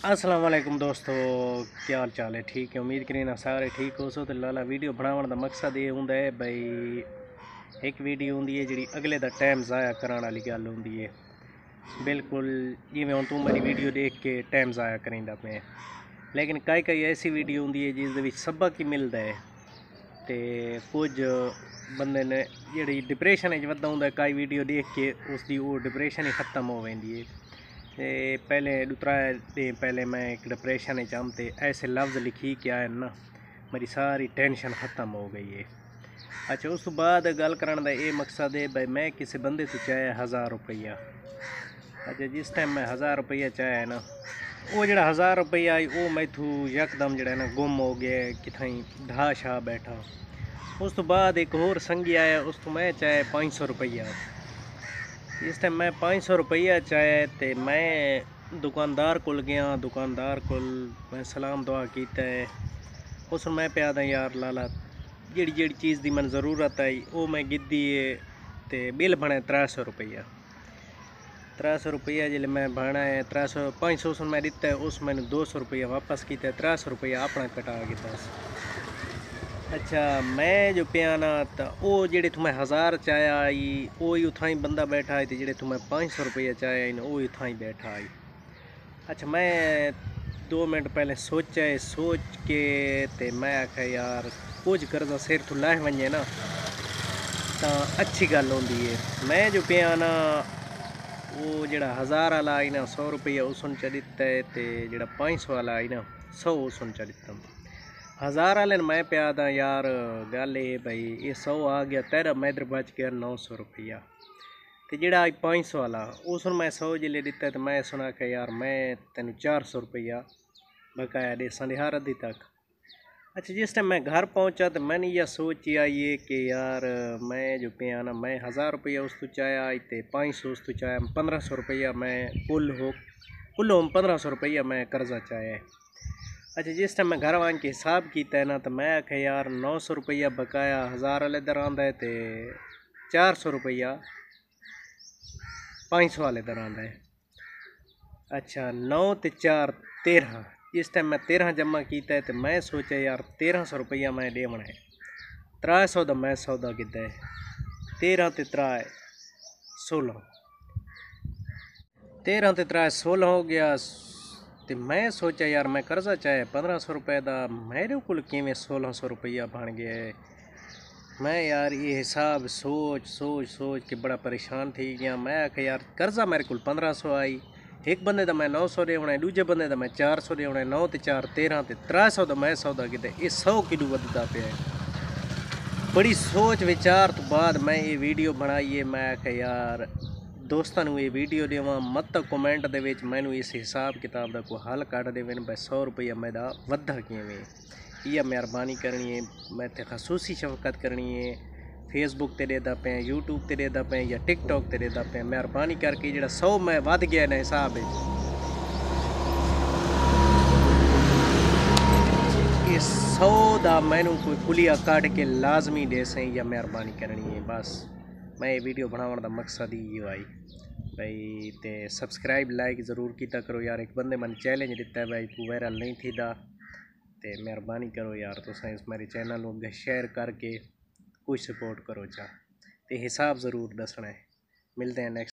अस्सलाम वालेकुम दोस्तों, क्या हाल चाल है? ठीक है, उम्मीद करें ना सारे ठीक हो सो। तो लाला वीडियो बनाने का मकसद ये होंदा है भाई, एक वीडियो होंदी है जी अगले दा टाइम ज़ाया कराने वाली गल होंदी है। बिल्कुल जिवें हुण तू मेरी वीडियो देख के टाइम ज़ाया करेंदा पे, लेकिन कई ऐसी वीडियो होंदी है जिस सबक ही मिलता है। तो कुछ बंदे ने जी डिप्रेशन वधा होंदा है, कई वीडियो देख के उसकी वो डिप्रेशन ही खत्म हो जाती है। ते पहले दूसरा दिन पहले मैं एक डिप्रेशन चाहूँ तो ऐसे लफ्ज़ लिखी के आए ना, मेरी सारी टेंशन ख़त्म हो गई है। अच्छा, उस तो बाद गल करने का ये मकसद है भाई, मैं किसी बंदे तो चाहे 1000 रुपया। अच्छा, जिस टाइम मैं 1000 रुपया चाहे ना, वो जड़ा 1000 रुपया आई वो मैथू यकदम जड़ा ना गुम हो गया किथाई ढा शा बैठा। उस तो बाद एक होर संगी आया, उस तो मैं चाहे 500 रुपया। इस टाइम मैं 500 रुपया चाहे तो मैं दुकानदार को गया, दुकानदार को मैं सलाम दुआ किया है। उस मैं पे आदा यार लाला जी चीज़ की मैं ज़रूरत आई वो मैं गिद्दी है। तो बिल बने 300 रुपया। 300 रुपया जिले मैं बना है 300 500 उस मैं दिता है, उस मैंने 200 रुपया वापस किया, 300 रुपया अपना कटा किया। अच्छा, मैं जो पिया ना तो वो जेड़े तुम्हें 1000 चाया आई वो ही उथा ही बंदा बैठा है, तो जेड़े तुम्हें 500 रुपया चाया आई वो ही उथा ही बैठा आई। अच्छा, मैं 2 मिनट पहले सोचा है, सोच के ते मैं आख्या यार कुछ कर्जा सिर तो लाह वजे ना तो अच्छी गल होंदी है। मैं जो पिया ना वो जड़ा 1000 वाला आई ना 100 रुपया उसने च दिता है, तो जड़ा 500 वाला आई ना 100 उसने च दिता। 1000 वाले मैं पिया था यार, गल ये भाई ये 100 आ गया तेरा, मैं इधर बच गया 900 रुपया। तो जड़ा 500 वाला उस मैं 100 जिले दिता, तो मैं सुना कि यार मैं तेन 400 रुपया बकाया दे संध्यार अभी तक। अच्छा, जिस टाइम मैं घर पहुंचा तो मैंने यह सोच आई है कि यार मैं जो पिया ना, मैं 1000 रुपया उस तो चाया तो 500 उस तो चाया, 1500 रुपया मैं कुल हो 1500 रुपया मैं कर्जा चाया। अच्छा, जिस टाइम मैं घर आन के हिसाब किया है ना, तो मैं आख्या यार 900 रुपया बकाया 1000 वाले दर आंदा है, तो 400 रुपया 500 वाले दर आंदा है। अच्छा, 9 ते 4 13। इस टाइम मैं 13 जमा किया है, तो मैं सोचा यार 1300 रुपया मैं देवना है। 300 का मैं सौदा किया है, 13 ते 3 16, 13 ते 3 16 हो गया। तो मैं सोचा यार मैं कर्जा चाहे 1500 रुपये का, मेरे को किमें 1600 रुपया बन गया है। मैं यार ये हिसाब सोच के बड़ा परेशान थी गया। मैं आख्या यार कर्जा मेरे को 1500 आई, एक बंदे का मैं 900 देना है, दूजे बंदे का मैं 400 देना है, 9 ते 4 13 ते 300 का मैं सौदा किया, ये 100 किलो बदता पे है। बड़ी सोच विचार तो बाद मैं ये वीडियो बनाई है। मैं आख्या यार दोस्तों ये वीडियो देव मत कमेंट दे मैनू इस हिसाब किताब का कोई हल कढ़ देवे भाई 100 रुपया मेरा वधा किवें, यह मेहरबानी करनी है। मैं ते खसूसी शफकत करनी है। फेसबुक ते देता पे, यूट्यूब ते देता पे या टिकटॉक ते देता पे, मेहरबानी करके जो 100 मैं वध गया ना हिसाब इस 100 का मैनू कोई पुलिया काट के लाजमी दे सें, या मेहरबानी करनी है। बस मैं ये वीडियो बनाने का मकसद ही ये आई भाई। ते सब्सक्राइब लाइक ज़रूर किया करो यार, एक बंदे मैंने चैलेंज दिता है भाई तू वायरल नहीं थी दा, तो मेहरबानी करो यार तुम इस मेरे चैनल को शेयर करके कुछ सपोर्ट करो चा, तो हिसाब ज़रूर दसना है। मिलते हैं नेक्स्ट।